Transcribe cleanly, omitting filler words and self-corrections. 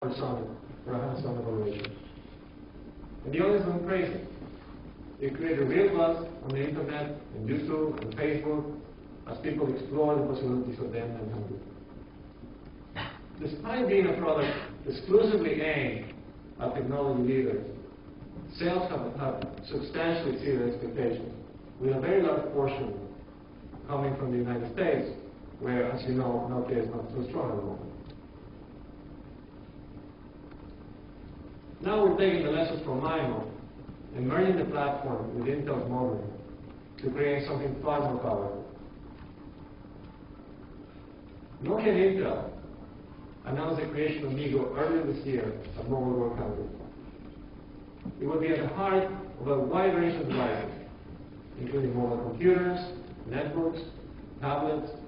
Summit, or a Summit evaluation. And the others went crazy. They created real buzz on the internet, and YouTube, and Facebook, as people explore the possibilities of them and Hadoop. Despite being a product exclusively aimed at technology leaders, sales have substantially exceeded expectations, with a very large portion coming from the United States, where, as you know, Nokia is not so strong at the moment. Now we're taking the lessons from MIMO and merging the platform with Intel's Mobileye to create something far more powerful. Nokia and Intel announced the creation of MeeGo earlier this year at Mobile World Congress. It will be at the heart of a wide range of devices, including mobile computers, netbooks, tablets,